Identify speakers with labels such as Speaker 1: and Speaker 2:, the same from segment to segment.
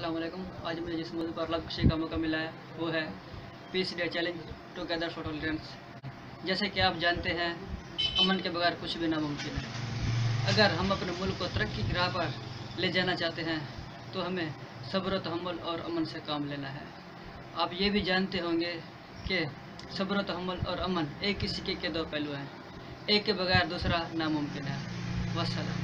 Speaker 1: अस्सलाम वालेकुम। आज मुझे जिस मौजू पर अलग खुशी का मौका मिला है वो है peace day challenge together for tolerance. जैसे कि आप जानते हैं, अमन के बगैर कुछ भी नामुमकिन है। अगर हम अपने मुल्क को तरक्की की राह पर ले जाना चाहते हैं तो हमें सब्र, तहम्मुल और अमन से काम लेना है। आप ये भी जानते होंगे कि सब्र, तहम्मुल और अमन एक ही सिक्के के दो पहलू हैं। एक के बगैर दूसरा नामुमकिन है। वस्सलाम।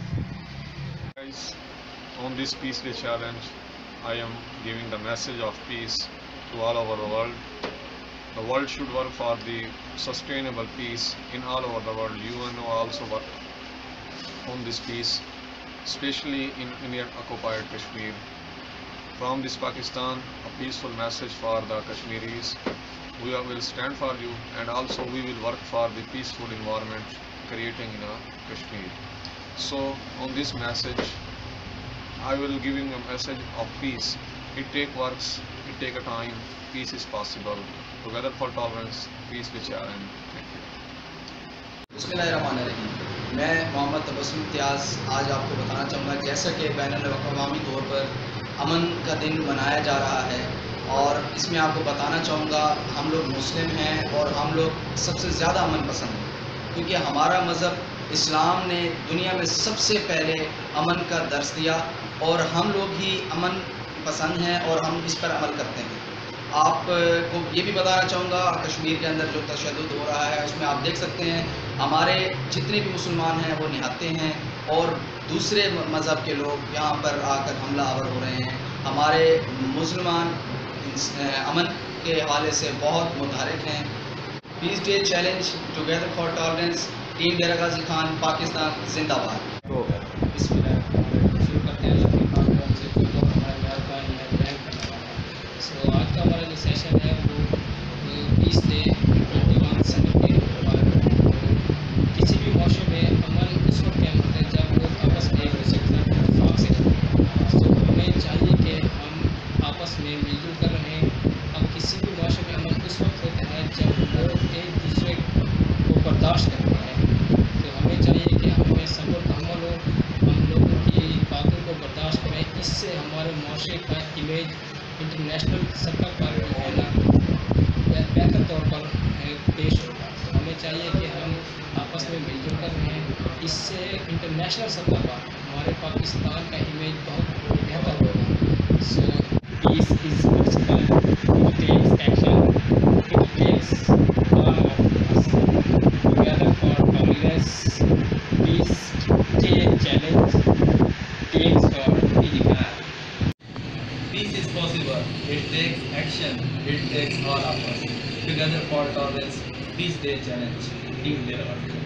Speaker 2: On this Peace Day challenge, I am giving the message of peace to all over the world. The world should work for the sustainable peace in all over the world. UN also work on this peace, especially in Indian occupied Kashmir. From this Pakistan, a peaceful message for the Kashmiris. We will stand for you, and also we will work for the peaceful environment creating in Kashmir. So on this message, I will giving a message of peace. It take works, it take a time. Peace is possible. Together for tolerance, peace with challenge. Thank you.
Speaker 3: बिस्मिल्लाहिर्रहमानिर्रहीम। मैं मोहम्मद तबस्सुम इम्तियाज़ आज आपको बताना चाहूँगा, जैसा कि बैनुल-अक़वामी तौर पर अमन का दिन मनाया जा रहा है, और इसमें आपको बताना चाहूँगा हम लोग मुस्लिम हैं और हम लोग सबसे ज़्यादा अमन पसंद हैं, क्योंकि हमारा मज़हब इस्लाम ने दुनिया में सबसे पहले अमन का दर्स दिया और हम लोग ही अमन पसंद हैं और हम इस पर अमल करते हैं। आपको ये भी बताना चाहूँगा, कश्मीर के अंदर जो तशद्दुद हो रहा है उसमें आप देख सकते हैं हमारे जितने भी मुसलमान हैं वो निहत्ते हैं और दूसरे मज़हब के लोग यहाँ पर आकर हमला आवर हो रहे हैं। हमारे मुसलमान अमन के हवाले से बहुत मुतहरिक हैं। Peace day challenge together for tolerance, team Dera Ghazi Khan, Pakistan जिंदाबाद।
Speaker 4: आज का हमारा जो सेशन है वो पीस डे 21 सितंबर के ऊपर। किसी भी मौके में अमन उस वक्त कायम होता है जब लोग आपस में एक दूसरे के साथ इत्तेफाक से रहते हैं। तो हमें चाहिए कि हम आपस में मिलजुल कर रहें। अब किसी भी मौके में अमन उस वक्त होता है जब लोग एक दूसरे को बर्दाश्त करते हैं। तो हमें चाहिए कि हमें सब्र तहम्मुल हो, हम लोगों की बातों को बर्दाश्त करें। इससे हमारे माशरे का इमेज इंटरनेशनल सतह पर जो है ना बेहतर तौर पर पेश होगा। तो हमें चाहिए कि हम आपस में मिलजुल कर रहें। इससे इंटरनेशनल सतह पर हमारे पाकिस्तान का इमेज बहुत बेहतर होगा। So peace is possible, it takes action, it takes all of us together for tolerance. Peace day challenge takes for अधिकार।
Speaker 5: Peace is possible. It takes action. It takes all of us. Together for tolerance. Peace Day challenge. Team Delaware.